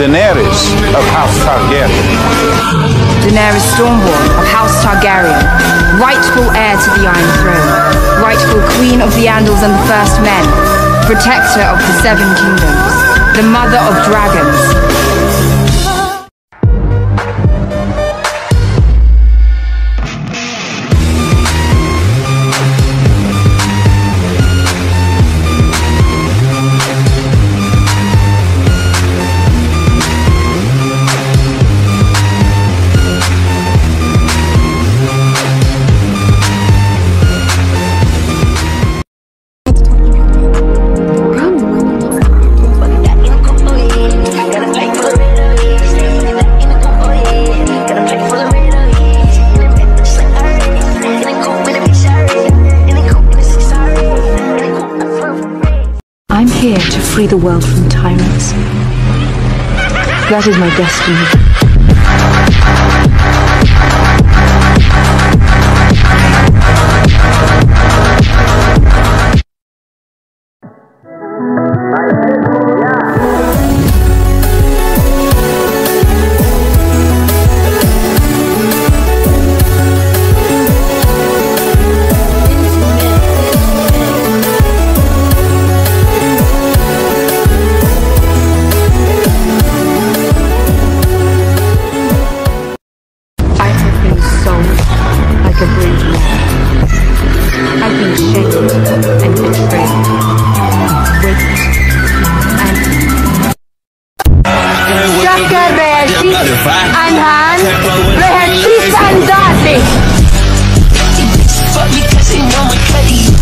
Daenerys of House Targaryen. Daenerys Stormborn of House Targaryen, rightful heir to the Iron Throne, rightful Queen of the Andals and the First Men, protector of the Seven Kingdoms, the Mother of Dragons. I'm here to free the world from tyrants. That is my destiny. I've been shamed and betrayed, raped and... C.iskandarli!